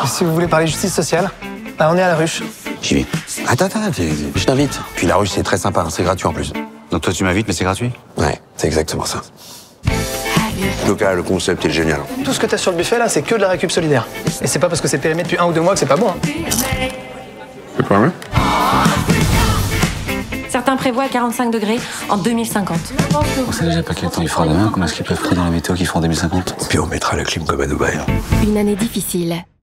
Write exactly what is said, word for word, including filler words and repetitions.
Si vous voulez parler justice sociale, là, on est à la ruche. J'y vais. Attends, attends, je t'invite. Puis la ruche, c'est très sympa, hein, c'est gratuit en plus. Donc toi, tu m'invites, mais c'est gratuit? Ouais, c'est exactement ça. Donc là, le concept est génial. Tout ce que t'as sur le buffet, là, c'est que de la récup solidaire. Et c'est pas parce que c'est périmé depuis un ou deux mois que c'est pas bon. Hein. C'est pas vrai? Certains prévoient quarante-cinq degrés en deux mille cinquante. On sait déjà pas quel temps il fera demain, comment est-ce qu'ils peuvent prédire la météo qu'ils feront en deux mille cinquante? Puis on mettra la clim comme à Dubaï. Une année difficile.